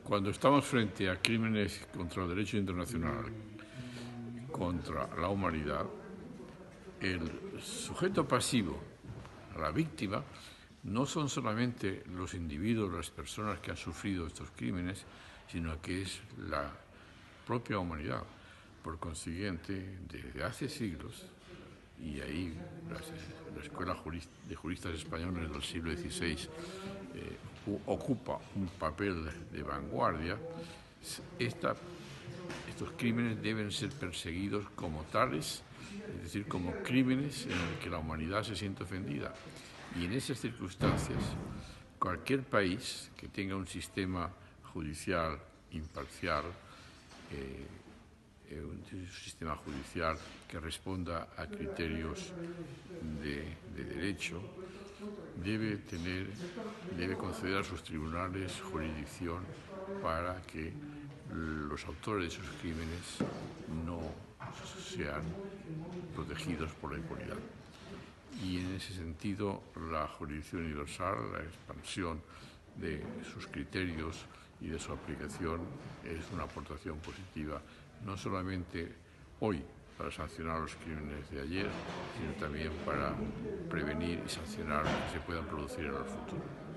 Cuando estamos frente a crímenes contra el derecho internacional, contra la humanidad, el sujeto pasivo, la víctima, no son solamente los individuos, las personas que han sufrido estos crímenes, sino que es la propia humanidad. Por consiguiente, desde hace siglos, y ahí la Escuela de Juristas Españoles del siglo XVI ocupa un papel de vanguardia, estos crímenes deben ser perseguidos como tales, es decir, como crímenes en los que la humanidad se siente ofendida. Y en esas circunstancias, cualquier país que tenga un sistema judicial imparcial, un sistema judicial que responda a criterios de derecho, debe conceder a sus tribunales jurisdicción para que los autores de esos crímenes no sean protegidos por la impunidad. Y en ese sentido, la jurisdicción universal, la expansión de sus criterios y de su aplicación es una aportación positiva, no solamente hoy para sancionar los crímenes de ayer, sino también para prevenir y sancionar los que se puedan producir en el futuro.